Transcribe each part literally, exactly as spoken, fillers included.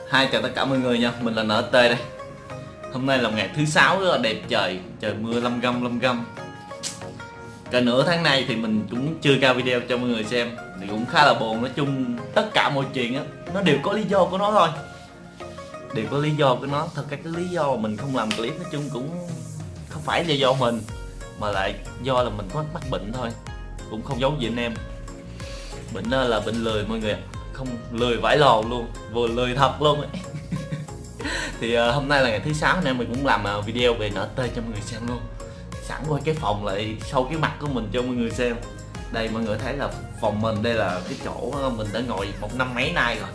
Hi, chào tất cả mọi người nha, mình là en tê đây. Hôm nay là ngày thứ sáu rất là đẹp trời, trời mưa lâm găm lâm găm. Cả nửa tháng nay thì mình cũng chưa ra video cho mọi người xem, thì cũng khá là buồn. Nói chung tất cả mọi chuyện á, nó đều có lý do của nó thôi, đều có lý do của nó. Thật ra cái lý do mà mình không làm clip nói chung cũng không phải là do mình, mà lại do là mình có mắc bệnh thôi, cũng không giấu gì anh em. Bệnh đó là bệnh lười mọi người, không lười vãi lòn luôn, vừa lười thật luôn ấy. Thì uh, hôm nay là ngày thứ sáu nên mình cũng làm uh, video về en tê cho mọi người xem luôn. Sẵn quay cái phòng lại sau cái mặt của mình cho mọi người xem. Đây mọi người thấy là phòng mình, đây là cái chỗ mình đã ngồi một năm mấy nay rồi.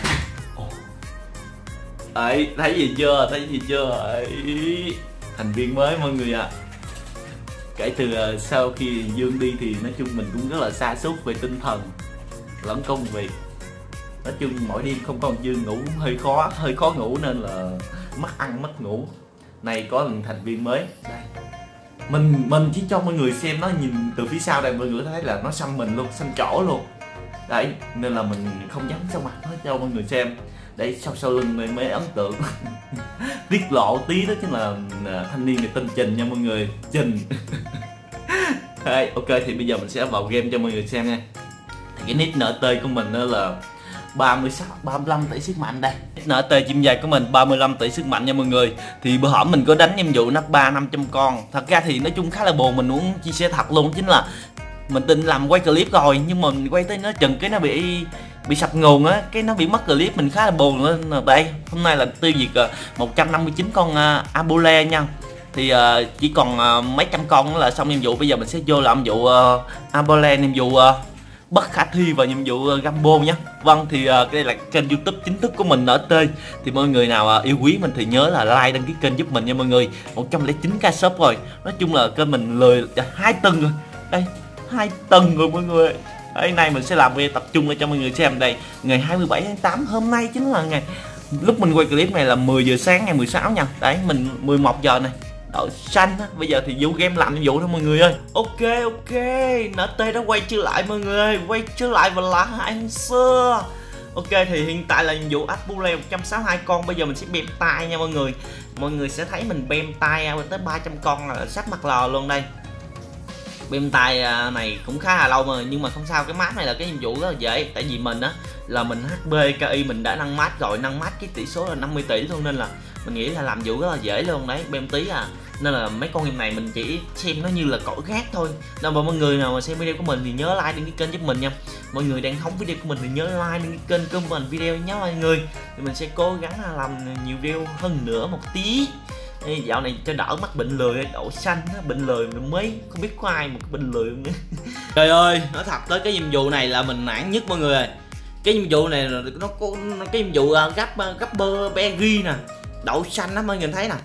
Đấy, thấy gì chưa, thấy gì chưa? Đấy, thành viên mới mọi người ạ. À. Kể từ uh, sau khi Dương đi thì nói chung mình cũng rất là sa sút về tinh thần lẫn công việc. Nói chung mỗi đêm không còn Dương ngủ hơi khó, hơi khó ngủ nên là mất ăn mất ngủ. Này có một thành viên mới đây. Mình mình chỉ cho mọi người xem nó, nhìn từ phía sau đây mọi người thấy là nó xăm mình luôn, xăm chỗ luôn. Đấy, nên là mình không dám sau mặt nó cho mọi người xem. Đấy, sau sau lưng này mới ấn tượng. Tiết lộ tí đó chính là thanh niên này tên Trình nha mọi người, Trình. Đấy, ok thì bây giờ mình sẽ vào game cho mọi người xem nha. Thì cái nick en tê của mình đó là ba mươi sáu, ba mươi lăm tỷ sức mạnh đây. en tê chim dài của mình ba mươi lăm tỷ sức mạnh nha mọi người. Thì bữa hổm mình có đánh nhiệm vụ nắp ba năm trăm con. Thật ra thì nói chung khá là buồn, mình muốn chia sẻ thật luôn, chính là mình định làm quay clip rồi nhưng mà mình quay tới nó chừng cái nó bị bị sập nguồn á, cái nó bị mất clip, mình khá là buồn nên đây hôm nay là tiêu diệt một trăm năm mươi chín con uh, Abole nha. Thì uh, chỉ còn uh, mấy trăm con nữa là xong nhiệm vụ. Bây giờ mình sẽ vô làm nhiệm vụ uh, Abole, nhiệm vụ uh, bất khả thi và nhiệm vụ uh, Gambo nhé. Vâng thì uh, đây là kênh YouTube chính thức của mình en tê. Thì mọi người nào uh, yêu quý mình thì nhớ là like đăng ký kênh giúp mình nha mọi người. một trăm lẻ chín k sub rồi. Nói chung là kênh mình lười hai tuần rồi. Đây, hai tuần rồi mọi người. Đây này mình sẽ làm video tập trung để cho mọi người xem. Đây, ngày hai mươi bảy tháng tám hôm nay chính là ngày lúc mình quay clip này là mười giờ sáng ngày mười sáu nha. Đấy, mình mười một giờ này. Đậu xanh á, bây giờ thì vô game làm nhiệm vụ thôi mọi người ơi. Ok ok, en tê đã quay trở lại mọi người ơi, quay trở lại và là anh xưa. Ok thì hiện tại là nhiệm vụ Abole một trăm sáu mươi hai con. Bây giờ mình sẽ bem tay nha mọi người. Mọi người sẽ thấy mình bem tay tới ba trăm con là sắp mặt lò luôn đây. Bem tay này cũng khá là lâu mà, nhưng mà không sao, cái map này là cái nhiệm vụ rất là dễ. Tại vì mình á là mình hát pê ca i mình đã nâng mát rồi, nâng mát cái tỷ số là năm mươi tỷ luôn, nên là mình nghĩ là làm vụ rất là dễ luôn đấy, bem tí à. Nên là mấy con game này mình chỉ xem nó như là cỏ gác thôi. Nên mà mọi người nào mà xem video của mình thì nhớ like đăng ký kênh giúp mình nha. Mọi người đang hóng video của mình thì nhớ like đăng ký kênh của mình video nhé mọi người. Thì mình sẽ cố gắng làm nhiều video hơn nữa một tí. Ê, dạo này cho đỡ mắc bệnh lười, đậu xanh á, bệnh lười mình mới không biết có ai một cái bệnh lười nữa. Trời ơi, nói thật tới cái nhiệm vụ này là mình nản nhất mọi người ơi. Cái nhiệm vụ này nó có cái nhiệm vụ gấp gấp bơ berry nè, đậu xanh á mọi người thấy nè.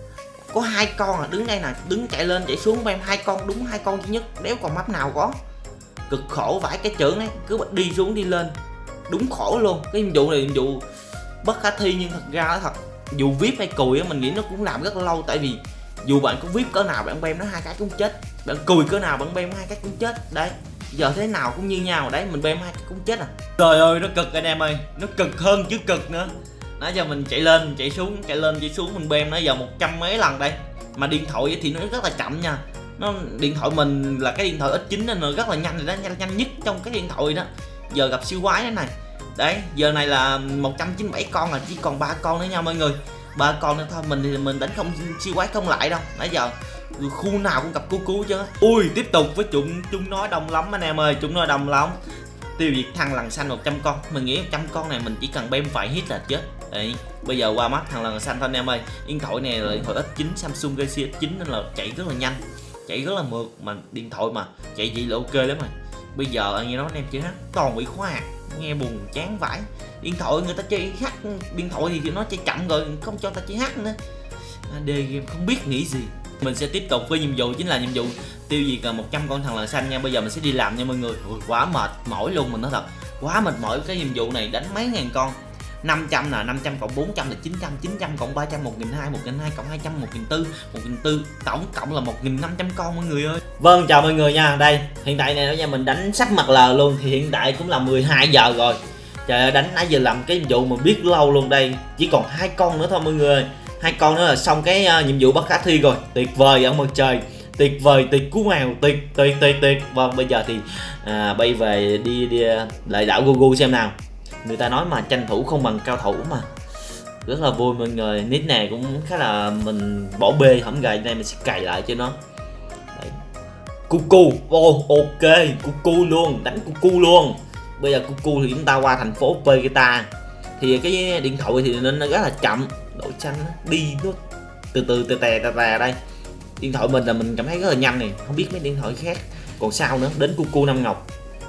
Có hai con à, đứng đây nè, đứng chạy lên chạy xuống em hai con, đúng hai con duy nhất, đéo còn map nào có. Cực khổ vãi cái trưởng đấy, cứ đi xuống đi lên. Đúng khổ luôn. Cái nhiệm vụ này nhiệm vụ bất khả thi, nhưng thật ra nó thật dù vê i pê hay cùi á mình nghĩ nó cũng làm rất là lâu. Tại vì dù bạn có vê i pê cỡ nào bạn bem nó hai cái cũng chết, bạn cùi cỡ nào bạn bem hai cái cũng chết. Đấy, giờ thế nào cũng như nhau đấy, mình bem hai cái cũng chết à. Trời ơi nó cực anh em ơi, nó cực hơn chứ cực nữa. Nãy giờ mình chạy lên chạy xuống chạy lên chạy xuống mình bem nó giờ một trăm mấy lần đây. Mà điện thoại thì nó rất là chậm nha. Nó điện thoại mình là cái điện thoại ích chín nên nó rất là nhanh rồi đó, nhanh, nhanh nhất trong cái điện thoại đó. Giờ gặp siêu quái thế này. Đấy, giờ này là một trăm chín mươi bảy con là chỉ còn ba con nữa nha mọi người. Ba con nữa thôi, mình thì mình đánh không siêu quái không lại đâu. Nãy giờ khu nào cũng gặp cứu cứu chứ. Ui, tiếp tục với chúng chúng nói đông lắm anh em ơi, chúng nói đông lắm. Tiêu diệt thằng lằn xanh một trăm con. Mình nghĩ một trăm con này mình chỉ cần bem vài hit là chết. Đấy, bây giờ qua mắt thằng lằn xanh thôi anh em ơi. Điện thoại này là điện thoại ích chín Samsung Galaxy ích chín nên là chạy rất là nhanh, chạy rất là mượt, mà điện thoại mà chạy vậy là ok lắm rồi. Bây giờ anh nghe nói anh em chơi hát toàn bị khóa, nghe buồn chán vãi. Điện thoại người ta chơi hát, điện thoại thì nó chơi chậm rồi, không cho ta chơi hát nữa. Đề game không biết nghĩ gì. Mình sẽ tiếp tục với nhiệm vụ chính là nhiệm vụ tiêu diệt một trăm con thằng lằn xanh nha. Bây giờ mình sẽ đi làm nha mọi người. Ui, quá mệt mỏi luôn, mình nói thật quá mệt mỏi cái nhiệm vụ này, đánh mấy ngàn con. Năm trăm là năm trăm cộng bốn trăm là chín trăm, chín trăm cộng ba trăm một nghìn hai trăm, một nghìn hai trăm cộng hai trăm một nghìn bốn trăm, một nghìn bốn trăm tổng cộng là một nghìn năm trăm con mọi người ơi. Vâng chào mọi người nha. Đây hiện tại này nha, mình đánh sắp mặt lờ luôn. Thì hiện tại cũng là mười hai giờ rồi. Trời ơi, đánh nãy giờ làm cái nhiệm vụ mà biết lâu luôn. Đây chỉ còn hai con nữa thôi mọi người, hai con nữa là xong cái uh, nhiệm vụ bất khả thi rồi. Tuyệt vời ông mặt trời, tuyệt vời, tuyệt cú mèo, tuyệt tuyệt tuyệt tuyệt. Vâng, bây giờ thì à, bay về đi, đi lại đảo Gugu xem nào. Người ta nói mà tranh thủ không bằng cao thủ mà, rất là vui mọi người. Nick này cũng khá là mình bỏ bê hổng gầy, nay mình sẽ cày lại cho nó. Cucu, oh, ok, Cucu luôn, đánh Cucu luôn. Bây giờ Cucu thì chúng ta qua thành phố Vegeta. Thì cái điện thoại thì nên nó rất là chậm, độ xanh đi nó từ từ tè tè tè tè. Đây điện thoại mình là mình cảm thấy rất là nhanh này, không biết mấy điện thoại khác. Còn sao nữa, đến Cucu năm ngọc.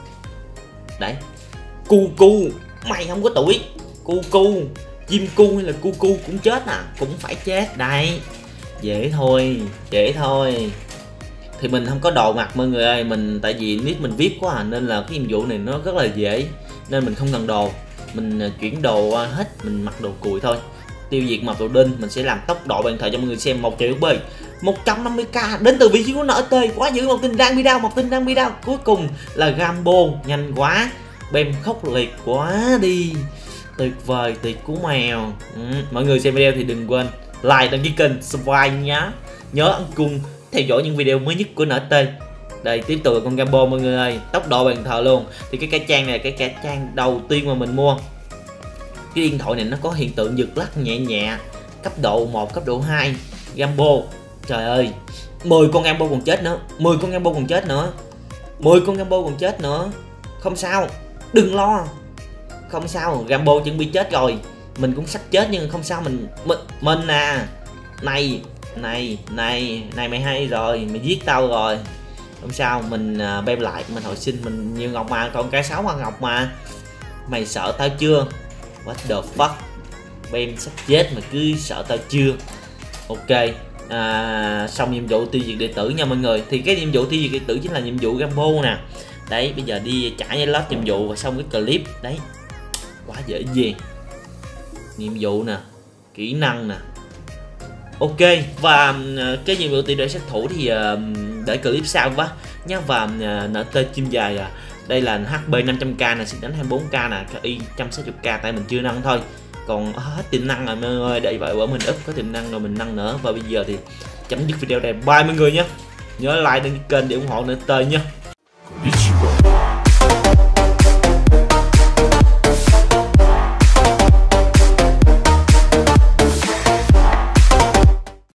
Đấy, Cucu mày không có tuổi. Cucu, chim cu hay là Cucu cũng chết à, cũng phải chết. Đây, dễ thôi, dễ thôi. Thì mình không có đồ mặc mọi người ơi, mình tại vì nick mình viết quá à, nên là cái nhiệm vụ này nó rất là dễ, nên mình không cần đồ. Mình chuyển đồ hết, mình mặc đồ cùi thôi. Tiêu diệt mập đồ đinh, mình sẽ làm tốc độ bàn thờ cho mọi người xem. Một triệu ép pê, một trăm năm mươi k đến từ vị trí của en tê. Quá dữ, một tin đang video, một tin đang video. Cuối cùng là Gambo, nhanh quá. Bem khốc liệt quá đi, tuyệt vời, tuyệt cú mèo. Ừ, mọi người xem video thì đừng quên like, đăng ký kênh, subscribe nhá. Nhớ ấn chuông theo dõi những video mới nhất của en tê. Đây tiếp tục là con Gambo mọi người ơi, tốc độ bàn thờ luôn. Thì cái cái trang này, cái cái trang đầu tiên mà mình mua. Cái điện thoại này nó có hiện tượng giật lắc nhẹ nhẹ, cấp độ một, cấp độ hai. Gambo, trời ơi, mười con Gambo còn chết nữa, mười con Gambo còn chết nữa, mười con Gambo còn chết nữa. Không sao, đừng lo, không sao, Gambo chuẩn bị chết rồi. Mình cũng sắp chết nhưng không sao, mình mình, mình à. Này này này này mày hay rồi, mày giết tao rồi, không sao, mình uh, bem lại, mình hồi sinh, mình nhiều ngọc mà, còn cái sáu hoa ngọc mà. Mày sợ tao chưa? What the fuck, bem sắp chết mà cứ sợ tao chưa? Ok, à, xong nhiệm vụ tiêu diệt đệ tử nha mọi người. Thì cái nhiệm vụ tiêu diệt đệ tử chính là nhiệm vụ Gambo nè. Đấy, bây giờ đi trả cái lót nhiệm vụ và xong cái clip. Đấy, quá dễ dàng. Nhiệm vụ nè, kỹ năng nè. Ok, và cái nhiệm vụ tỷ lệ sát thủ thì uh, để clip sau quá nhé. Và uh, en tê chim dài, uh, đây là hát pê năm trăm k nè, sẽ đánh hai mươi bốn k nè, i một trăm sáu mươi k, tại mình chưa nâng thôi. Còn uh, hết tiềm năng rồi mọi người, đợi vậy bởi mình up có tiềm năng rồi mình nâng nữa. Và bây giờ thì chấm dứt video này, bye mọi người nhé. Nhớ like đăng ký kênh để ủng hộ en tê nhé.